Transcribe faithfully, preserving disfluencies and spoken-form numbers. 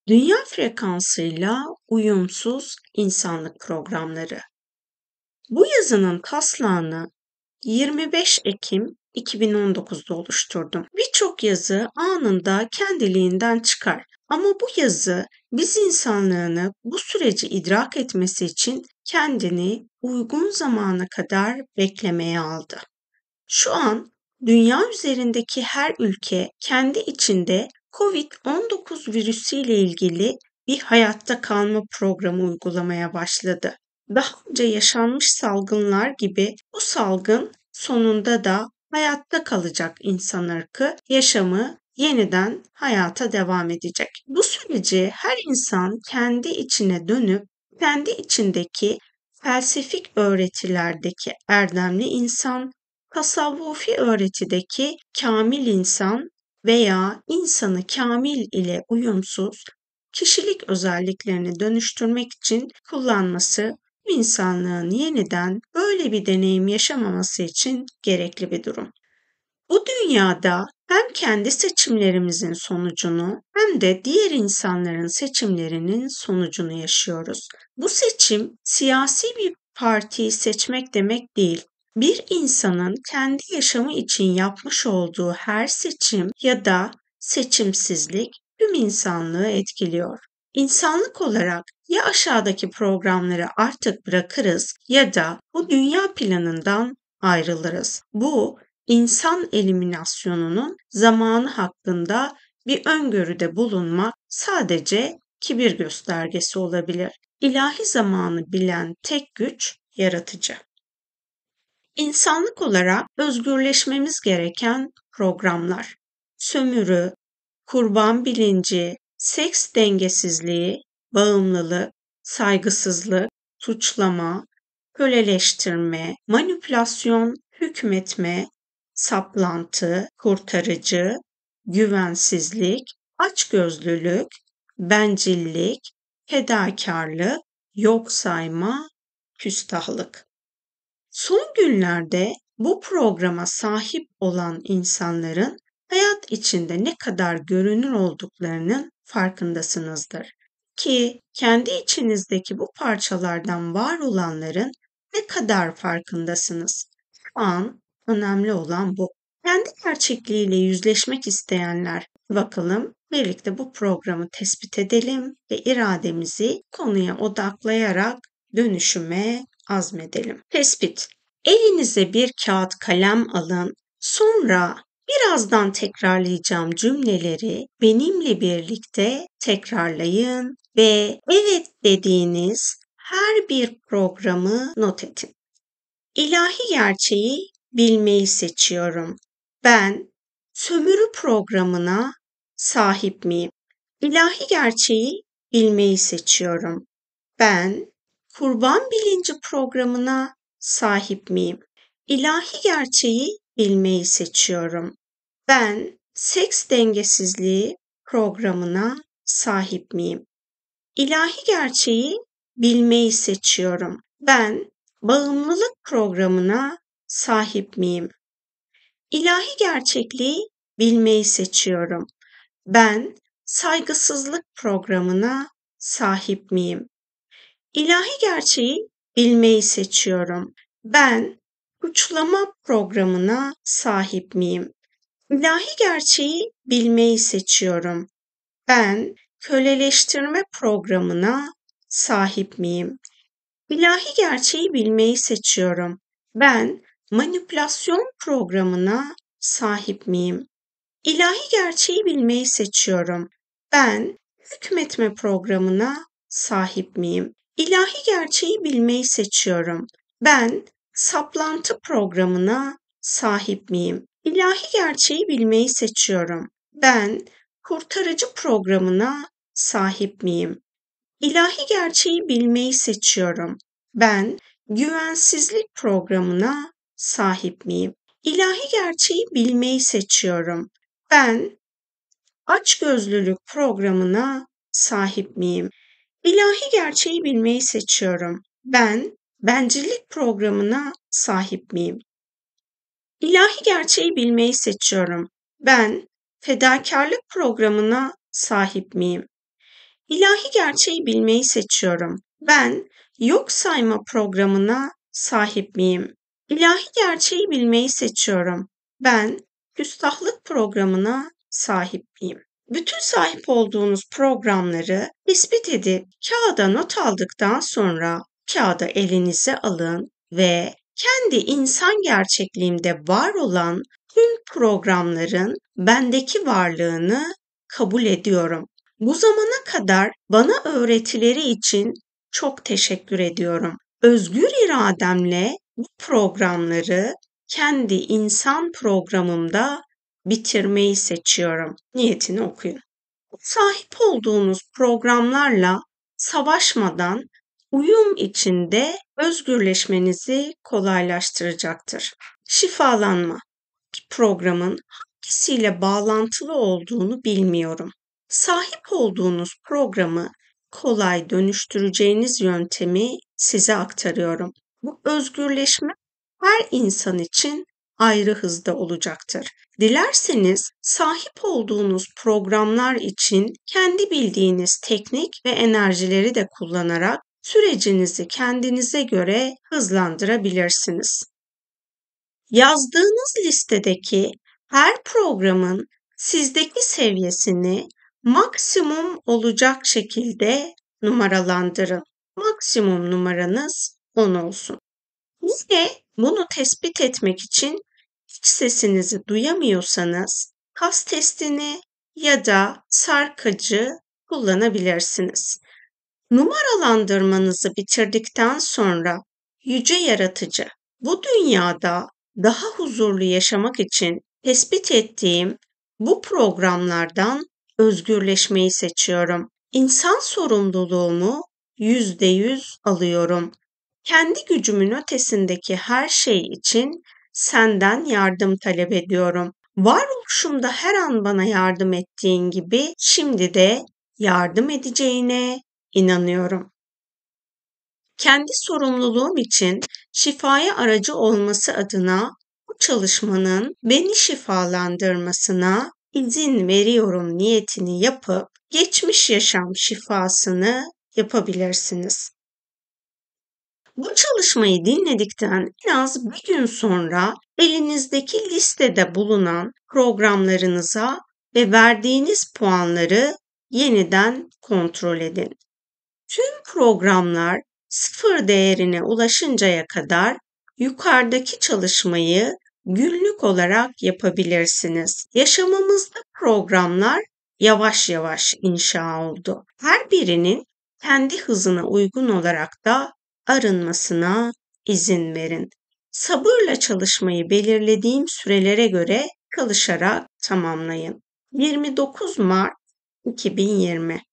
Dünya frekansıyla uyumsuz insanlık programları. Bu yazının taslağını yirmi beş Ekim iki bin on dokuzda oluşturdum. Birçok yazı anında kendiliğinden çıkar. Ama bu yazı biz insanlığını bu süreci idrak etmesi için kendini uygun zamana kadar beklemeye aldı. Şu an dünya üzerindeki her ülke kendi içinde kovid on dokuz virüsüyle ilgili bir hayatta kalma programı uygulamaya başladı. Daha önce yaşanmış salgınlar gibi bu salgın sonunda da hayatta kalacak insan ırkı, yaşamı yeniden hayata devam edecek. Bu süreci her insan kendi içine dönüp kendi içindeki felsefik öğretilerdeki erdemli insan, tasavvufi öğretideki kamil insan veya insanı kamil ile uyumsuz kişilik özelliklerini dönüştürmek için kullanması insanlığın yeniden böyle bir deneyim yaşamaması için gerekli bir durum. Bu dünyada hem kendi seçimlerimizin sonucunu hem de diğer insanların seçimlerinin sonucunu yaşıyoruz. Bu seçim siyasi bir partiyi seçmek demek değil. Bir insanın kendi yaşamı için yapmış olduğu her seçim ya da seçimsizlik tüm insanlığı etkiliyor. İnsanlık olarak ya aşağıdaki programları artık bırakırız ya da bu dünya planından ayrılırız. Bu insan eliminasyonunun zamanı hakkında bir öngörüde bulunmak sadece kibir göstergesi olabilir. İlahi zamanı bilen tek güç yaratıcı. İnsanlık olarak özgürleşmemiz gereken programlar: sömürü, kurban bilinci, seks dengesizliği, bağımlılık, saygısızlık, suçlama, köleleştirme, manipülasyon, hükmetme, saplantı, kurtarıcı, güvensizlik, açgözlülük, bencillik, fedakarlık, yok sayma, küstahlık. Son günlerde bu programa sahip olan insanların hayat içinde ne kadar görünür olduklarının farkındasınızdır. Ki kendi içinizdeki bu parçalardan var olanların ne kadar farkındasınız? Şu an önemli olan bu. Kendi gerçekliğiyle yüzleşmek isteyenler, bakalım birlikte bu programı tespit edelim ve irademizi konuya odaklayarak dönüşüme azmedelim. Tespit. Elinize bir kağıt kalem alın. Sonra birazdan tekrarlayacağım cümleleri benimle birlikte tekrarlayın ve evet dediğiniz her bir programı not edin. İlahi gerçeği bilmeyi seçiyorum. Ben sömürü programına sahip miyim? İlahi gerçeği bilmeyi seçiyorum. Ben kurban bilinci programına sahip miyim? İlahi gerçeği bilmeyi seçiyorum. Ben seks dengesizliği programına sahip miyim? İlahi gerçeği bilmeyi seçiyorum. Ben bağımlılık programına sahip miyim? İlahi gerçekliği bilmeyi seçiyorum. Ben saygısızlık programına sahip miyim? İlahi gerçeği bilmeyi seçiyorum. Ben suçlama programına sahip miyim? İlahi gerçeği bilmeyi seçiyorum. Ben köleleştirme programına sahip miyim? İlahi gerçeği bilmeyi seçiyorum. Ben manipülasyon programına sahip miyim? İlahi gerçeği bilmeyi seçiyorum. Ben hükmetme programına sahip miyim? İlahi gerçeği bilmeyi seçiyorum. Ben saplantı programına sahip miyim? İlahi gerçeği bilmeyi seçiyorum. Ben kurtarıcı programına sahip miyim? İlahi gerçeği bilmeyi seçiyorum. Ben güvensizlik programına sahip miyim? İlahi gerçeği bilmeyi seçiyorum. Ben açgözlülük programına sahip miyim? İlahi gerçeği bilmeyi seçiyorum. Ben bencillik programına sahip miyim? İlahi gerçeği bilmeyi seçiyorum. Ben fedakarlık programına sahip miyim? ilahi gerçeği bilmeyi seçiyorum. Ben yok sayma programına sahip miyim? İlahi gerçeği bilmeyi seçiyorum. Ben küstahlık programına sahip miyim? Bütün sahip olduğunuz programları tespit edip kağıda not aldıktan sonra kağıdı elinize alın ve kendi insan gerçekliğimde var olan tüm programların bendeki varlığını kabul ediyorum. Bu zamana kadar bana öğretileri için çok teşekkür ediyorum. Özgür irademle bu programları kendi insan programımda bitirmeyi seçiyorum. Niyetini okuyun. Sahip olduğunuz programlarla savaşmadan uyum içinde özgürleşmenizi kolaylaştıracaktır. Şifalanma programın hangisiyle bağlantılı olduğunu bilmiyorum. Sahip olduğunuz programı kolay dönüştüreceğiniz yöntemi size aktarıyorum. Bu özgürleşme her insan için ayrı hızda olacaktır. Dilerseniz sahip olduğunuz programlar için kendi bildiğiniz teknik ve enerjileri de kullanarak sürecinizi kendinize göre hızlandırabilirsiniz. Yazdığınız listedeki her programın sizdeki seviyesini maksimum olacak şekilde numaralandırın. Maksimum numaranız on olsun. Yine bunu tespit etmek için iç sesinizi duyamıyorsanız kas testini ya da sarkacı kullanabilirsiniz. Numaralandırmanızı bitirdikten sonra yüce yaratıcı, bu dünyada daha huzurlu yaşamak için tespit ettiğim bu programlardan özgürleşmeyi seçiyorum. İnsan sorumluluğumu yüzde yüz alıyorum. Kendi gücümün ötesindeki her şey için senden yardım talep ediyorum. Varoluşumda her an bana yardım ettiğin gibi şimdi de yardım edeceğine inanıyorum. Kendi sorumluluğum için şifaya aracı olması adına bu çalışmanın beni şifalandırmasına izin veriyorum niyetini yapıp geçmiş yaşam şifasını yapabilirsiniz. Bu çalışmayı dinledikten en az bir gün sonra elinizdeki listede bulunan programlarınıza ve verdiğiniz puanları yeniden kontrol edin. Tüm programlar sıfır değerine ulaşıncaya kadar yukarıdaki çalışmayı günlük olarak yapabilirsiniz. Yaşamımızda programlar yavaş yavaş inşa oldu. Her birinin kendi hızına uygun olarak da arınmasına izin verin. Sabırla çalışmayı belirlediğim sürelere göre çalışarak tamamlayın. yirmi dokuz Mart iki bin yirmi